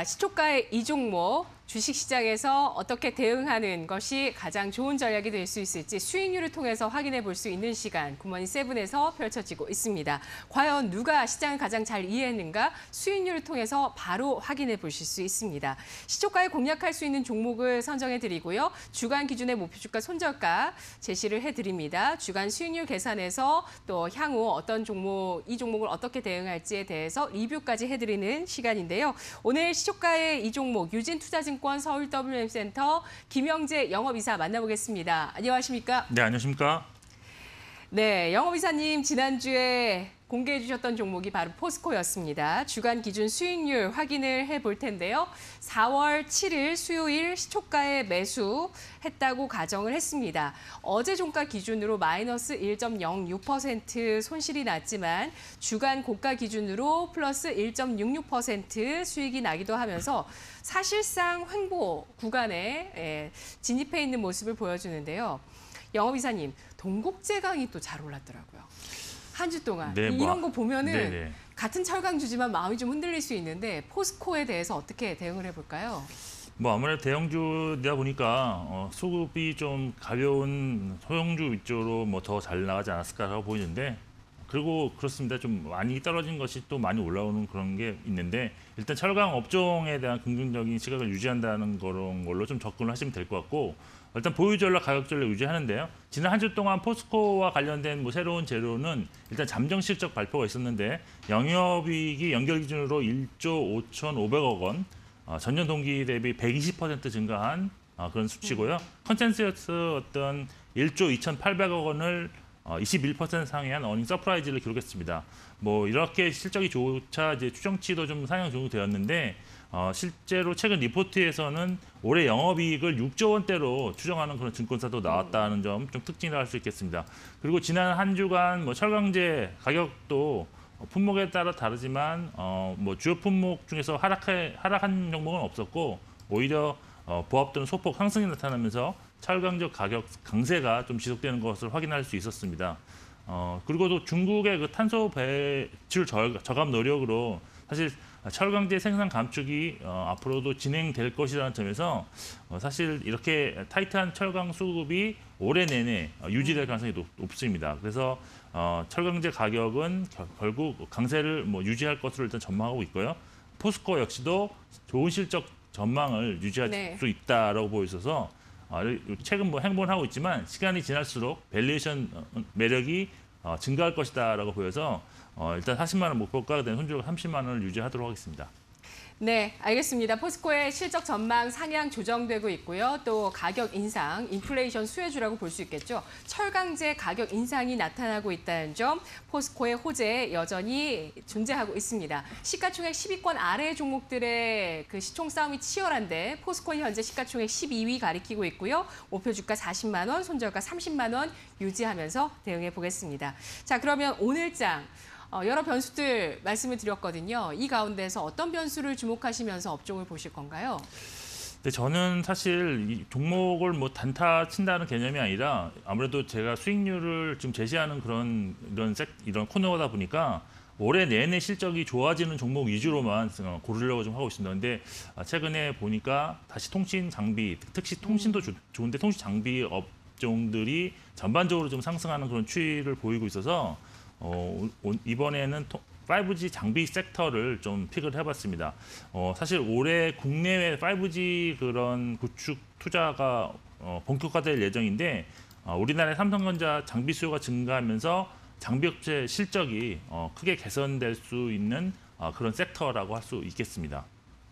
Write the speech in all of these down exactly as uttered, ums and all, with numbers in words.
아, 시초가의 이 종목 주식시장에서 어떻게 대응하는 것이 가장 좋은 전략이 될 수 있을지 수익률을 통해서 확인해 볼 수 있는 시간 굿모닝 세븐에서 펼쳐지고 있습니다. 과연 누가 시장을 가장 잘 이해했는가 수익률을 통해서 바로 확인해 보실 수 있습니다. 시초가에 공략할 수 있는 종목을 선정해 드리고요. 주간 기준의 목표주가 손절가 제시를 해드립니다. 주간 수익률 계산해서 또 향후 어떤 종목, 이 종목을 어떻게 대응할지에 대해서 리뷰까지 해드리는 시간인데요. 오늘 시초가의 이 종목 유진투자증권 서울 더블유엠센터 김영재 영업이사 만나보겠습니다. 안녕하십니까? 네, 안녕하십니까? 네, 영업이사님 지난주에 공개해 주셨던 종목이 바로 포스코였습니다. 주간 기준 수익률 확인을 해볼 텐데요. 사월 칠일 수요일 시초가에 매수했다고 가정을 했습니다. 어제 종가 기준으로 마이너스 일 점 영육 퍼센트 손실이 났지만 주간 고가 기준으로 플러스 일 점 육육 퍼센트 수익이 나기도 하면서 사실상 횡보 구간에 진입해 있는 모습을 보여주는데요. 영업이사님, 동국제강이 또 잘 올랐더라고요. 한 주 동안. 네, 뭐, 이런 거 보면은 네네. 같은 철강주지만 마음이 좀 흔들릴 수 있는데 포스코에 대해서 어떻게 대응을 해볼까요? 뭐 아무래도 대형주다 보니까 어, 수급이 좀 가벼운 소형주 위주로 뭐 더 잘 나가지 않았을까라고 보이는데, 그리고 그렇습니다. 좀 많이 떨어진 것이 또 많이 올라오는 그런 게 있는데, 일단 철강 업종에 대한 긍정적인 시각을 유지한다는 그런 걸로 좀 접근을 하시면 될 것 같고, 일단 보유 전략, 가격 전략 유지하는데요. 지난 한 주 동안 포스코와 관련된 뭐 새로운 재료는 일단 잠정 실적 발표가 있었는데 영업이익이 연결 기준으로 일조 오천오백억 원, 어, 전년 동기 대비 백이십 퍼센트 증가한 어, 그런 수치고요. 컨센서스 어떤 일조 이천팔백억 원을 어, 이십일 퍼센트 상회한 어닝 서프라이즈를 기록했습니다. 뭐 이렇게 실적이 좋자 이제 추정치도 좀 상향 종료되었는데, 어, 실제로 최근 리포트에서는 올해 영업이익을 육조 원대로 추정하는 그런 증권사도 나왔다는 점 좀 특징이라 할 수 있겠습니다. 그리고 지난 한 주간 뭐 철강제 가격도 품목에 따라 다르지만 어, 뭐 주요 품목 중에서 하락해, 하락한 종목은 없었고, 오히려 어, 보합 또는 소폭 상승이 나타나면서 철강적 가격 강세가 좀 지속되는 것을 확인할 수 있었습니다. 어, 그리고 또 중국의 그 탄소 배출 저감 노력으로 사실 철강제 생산 감축이 어, 앞으로도 진행될 것이라는 점에서 어, 사실 이렇게 타이트한 철강 수급이 올해 내내 어, 유지될 가능성이 높, 높습니다. 그래서 어, 철강제 가격은 겨, 결국 강세를 뭐 유지할 것으로 일단 전망하고 있고요. 포스코 역시도 좋은 실적 전망을 유지할 네. 수 있다라고 보여서 어, 최근 뭐 행보하고 있지만 시간이 지날수록 밸류에이션 매력이 어, 증가할 것이다라고 보여서 어, 일단 사십만 원 목표가가 된 손절 삼십만 원을 유지하도록 하겠습니다. 네, 알겠습니다. 포스코의 실적 전망 상향 조정되고 있고요. 또 가격 인상, 인플레이션 수혜주라고 볼 수 있겠죠. 철강제 가격 인상이 나타나고 있다는 점, 포스코의 호재에 여전히 존재하고 있습니다. 시가총액 십 위권 아래 종목들의 그 시총 싸움이 치열한데 포스코는 현재 시가총액 십이 위 가리키고 있고요. 목표 주가 사십만 원, 손절가 삼십만 원 유지하면서 대응해 보겠습니다. 자, 그러면 오늘장. 어, 여러 변수들 말씀을 드렸거든요. 이 가운데서 어떤 변수를 주목하시면서 업종을 보실 건가요? 네, 저는 사실 이 종목을 뭐 단타 친다는 개념이 아니라 아무래도 제가 수익률을 지금 제시하는 그런 이런 색 이런 코너다 보니까 올해 내내 실적이 좋아지는 종목 위주로만 고르려고 좀 하고 있습니다. 근데 최근에 보니까 다시 통신 장비, 특히 통신도 조, 좋은데 통신 장비 업종들이 전반적으로 좀 상승하는 그런 추이를 보이고 있어서. 어, 이번에는 파이브지 장비 섹터를 좀 픽을 해봤습니다. 어, 사실 올해 국내외 파이브지 그런 구축 투자가 어, 본격화될 예정인데 어, 우리나라의 삼성전자 장비 수요가 증가하면서 장비업체 실적이 어, 크게 개선될 수 있는 어, 그런 섹터라고 할 수 있겠습니다.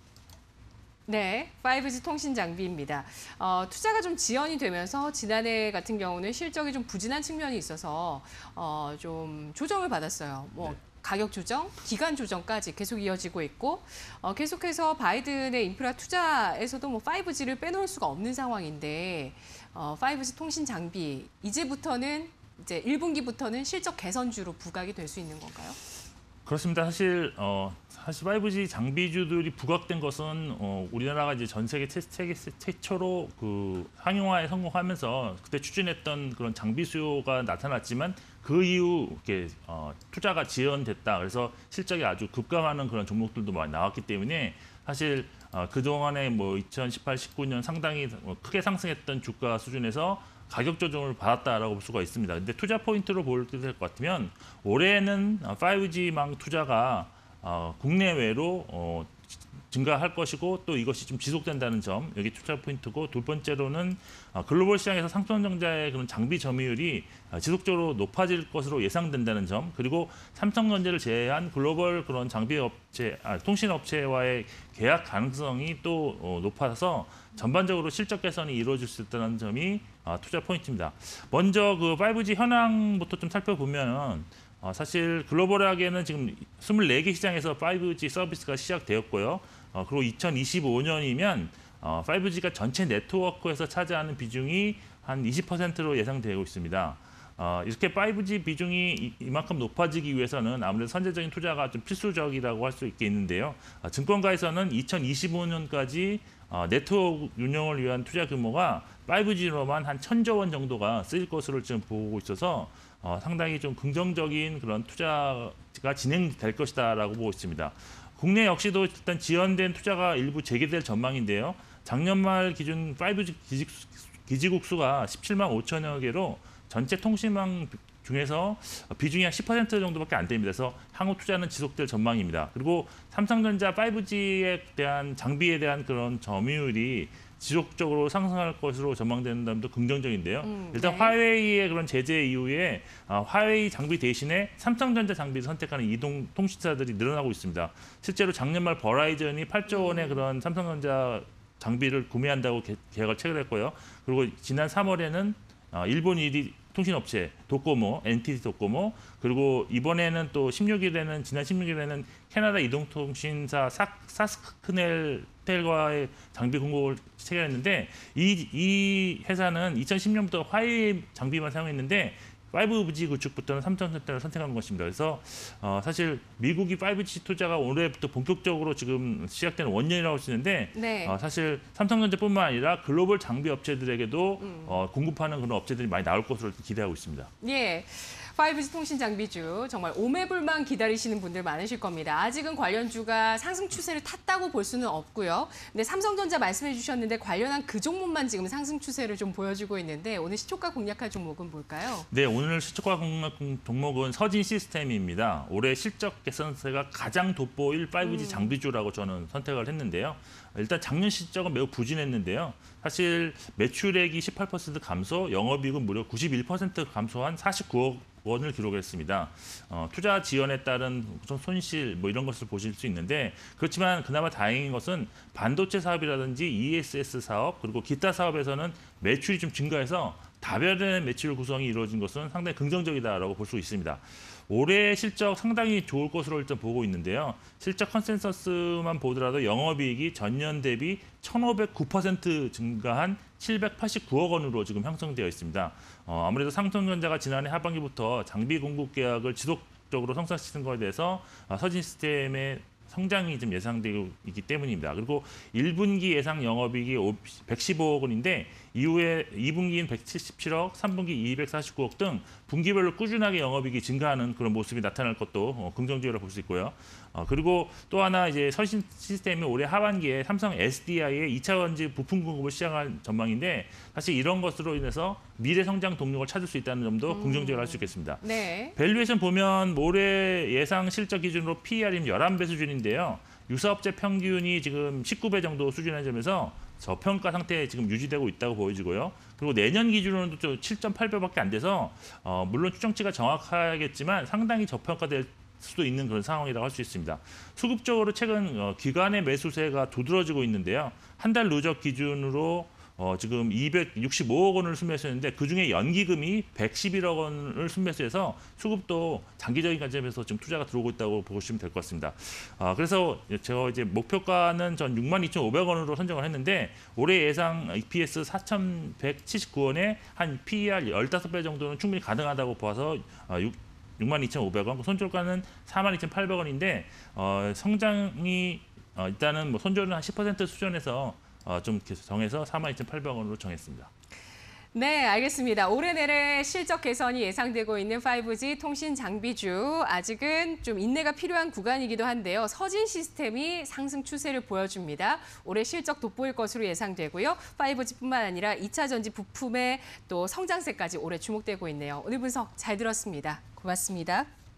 네, 파이브지 통신 장비입니다. 어, 투자가 좀 지연이 되면서 지난해 같은 경우는 실적이 좀 부진한 측면이 있어서 어, 좀 조정을 받았어요. 뭐 네. 가격 조정, 기간 조정까지 계속 이어지고 있고 어, 계속해서 바이든의 인프라 투자에서도 뭐 파이브지를 빼놓을 수가 없는 상황인데 어, 파이브지 통신 장비 이제부터는 이제 일 분기부터는 실적 개선주로 부각이 될 수 있는 건가요? 그렇습니다. 사실 어, 사실 파이브지 장비주들이 부각된 것은 어, 우리나라가 이제 전 세계 최, 세계 최초로 그 상용화에 성공하면서 그때 추진했던 그런 장비 수요가 나타났지만 그 이후 이렇게 어, 투자가 지연됐다. 그래서 실적이 아주 급감하는 그런 종목들도 많이 나왔기 때문에 사실 어, 그동안에 뭐 이천십팔, 십구 년 상당히 크게 상승했던 주가 수준에서 가격 조정을 받았다라고 볼 수가 있습니다. 근데 투자 포인트로 볼 것 같으면 올해는 파이브지망 투자가 어, 국내외로 어, 증가할 것이고 또 이것이 좀 지속된다는 점, 여기 투자 포인트고, 두 번째로는 어, 글로벌 시장에서 삼성전자의 그런 장비 점유율이 어, 지속적으로 높아질 것으로 예상된다는 점, 그리고 삼성전자를 제외한 글로벌 그런 장비 업체, 아, 통신 업체와의 계약 가능성이 또 어, 높아서 전반적으로 실적 개선이 이루어질 수 있다는 점이 어, 투자 포인트입니다. 먼저 그 파이브지 현황부터 좀 살펴보면 어, 사실 글로벌하게는 지금 이십사 개 시장에서 파이브지 서비스가 시작되었고요. 어, 그리고 이천이십오 년이면 어, 파이브지가 전체 네트워크에서 차지하는 비중이 한 이십 퍼센트로 예상되고 있습니다. 어, 이렇게 파이브지 비중이 이, 이만큼 높아지기 위해서는 아무래도 선제적인 투자가 좀 필수적이라고 할 수 있겠는데요. 어, 증권가에서는 이천이십오 년까지 어, 네트워크 운영을 위한 투자 규모가 파이브지로만 한 천조 원 정도가 쓰일 것으로 지금 보고 있어서 어, 상당히 좀 긍정적인 그런 투자가 진행될 것이다라고 보고 있습니다. 국내 역시도 일단 지연된 투자가 일부 재개될 전망인데요. 작년 말 기준 파이브지 기직, 기지국 수가 십칠만 오천여 개로 전체 통신망 중에서 비중이 한 십 퍼센트 정도밖에 안 됩니다. 그래서 향후 투자는 지속될 전망입니다. 그리고 삼성전자 파이브지에 대한 장비에 대한 그런 점유율이 지속적으로 상승할 것으로 전망되는 점도 긍정적인데요. 음, 일단 네. 화웨이의 그런 제재 이후에 어, 화웨이 장비 대신에 삼성전자 장비를 선택하는 이동 통신사들이 늘어나고 있습니다. 실제로 작년 말 버라이전이 팔조 원의 음. 그런 삼성전자 장비를 구매한다고 계, 계약을 체결했고요. 그리고 지난 삼월에는 어, 일본 일 위 통신업체 도코모, 엔티티 도코모, 그리고 이번에는 또 십육 일에는 지난 십육 일에는 캐나다 이동통신사 사, 사스크넬텔과의 장비 공급을 체결했는데 이, 이 회사는 이천십 년부터 화웨이 장비만 사용했는데 파이브지 구축부터는 삼성전자를 선택하는 것입니다. 그래서 어, 사실 미국이 파이브지 투자가 올해부터 본격적으로 지금 시작되는 원년이라고 할 수 있는데 네. 어, 사실 삼성전자뿐만 아니라 글로벌 장비 업체들에게도 음. 어, 공급하는 그런 업체들이 많이 나올 것으로 기대하고 있습니다. 예. 파이브지 통신 장비주 정말 오매불만 기다리시는 분들 많으실 겁니다. 아직은 관련주가 상승 추세를 탔다고 볼 수는 없고요. 근데 삼성전자 말씀해 주셨는데 관련한 그 종목만 지금 상승 추세를 좀 보여주고 있는데 오늘 시초가 공략할 종목은 뭘까요? 네, 오늘 시초가 공략 종목은 서진 시스템입니다. 올해 실적 개선세가 가장 돋보일 파이브지 음. 장비주라고 저는 선택을 했는데요. 일단 작년 실적은 매우 부진했는데요. 사실 매출액이 십팔 퍼센트 감소, 영업이익은 무려 구십일 퍼센트 감소한 사십구억 원을 기록했습니다. 어, 투자 지연에 따른 손실 뭐 이런 것을 보실 수 있는데, 그렇지만 그나마 다행인 것은 반도체 사업이라든지 이에스에스 사업 그리고 기타 사업에서는 매출이 좀 증가해서 다변의 매출 구성이 이루어진 것은 상당히 긍정적이다라고 볼 수 있습니다. 올해 실적 상당히 좋을 것으로 일단 보고 있는데요. 실적 컨센서스만 보더라도 영업이익이 전년 대비 천오백구 퍼센트 증가한 칠백팔십구억 원으로 지금 형성되어 있습니다. 어, 아무래도 삼성전자가 지난해 하반기부터 장비 공급 계약을 지속적으로 성사시킨 것에 대해서 어, 서진 시스템의 성장이 좀 예상되고 있기 때문입니다. 그리고 일 분기 예상 영업이익이 백십오억 원인데 이후에 이 분기는 백칠십칠억, 삼 분기 이백사십구억 등 분기별로 꾸준하게 영업이익이 증가하는 그런 모습이 나타날 것도 어, 긍정적으로 볼 수 있고요. 어, 그리고 또 하나 이제 서신 시스템이 올해 하반기에 삼성 에스디아이의 이 차 원지 부품 공급을 시작할 전망인데, 사실 이런 것으로 인해서 미래 성장 동력을 찾을 수 있다는 점도 음. 긍정적으로 할 수 있겠습니다. 네. 밸류에이션 보면 올해 예상 실적 기준으로 피이알이 열한 배 수준인데요. 유사업체 평균이 지금 십구 배 정도 수준의 점에서 저평가 상태에 지금 유지되고 있다고 보여지고요. 그리고 내년 기준으로는 또 칠 점 팔 배밖에 안 돼서 어, 물론 추정치가 정확하겠지만 상당히 저평가될 수도 있는 그런 상황이라고 할 수 있습니다. 수급적으로 최근 어, 기관의 매수세가 두드러지고 있는데요. 한 달 누적 기준으로 어, 지금 이백육십오억 원을 순매수했는데 그중에 연기금이 백십일억 원을 순매수해서 수급도 장기적인 관점에서 지금 투자가 들어오고 있다고 보시면 될 것 같습니다. 어, 그래서 제가 이제 목표가는 전 육만 이천오백 원으로 선정을 했는데 올해 예상 이피에스 사천백칠십구 원에 한 피이알 십오 배 정도는 충분히 가능하다고 봐서 어, 육만 이천오백 원, 손절가는 사만 이천팔백 원인데 어, 성장이 어, 일단은 뭐 손절은 한 십 퍼센트 수준에서 어, 좀 정해서 사만 이천팔백 원으로 정했습니다. 네, 알겠습니다. 올해 내내 실적 개선이 예상되고 있는 파이브지 통신 장비주, 아직은 좀 인내가 필요한 구간이기도 한데요. 서진 시스템이 상승 추세를 보여줍니다. 올해 실적 돋보일 것으로 예상되고요. 파이브지뿐만 아니라 이 차 전지 부품의 또 성장세까지 올해 주목되고 있네요. 오늘 분석 잘 들었습니다. 고맙습니다.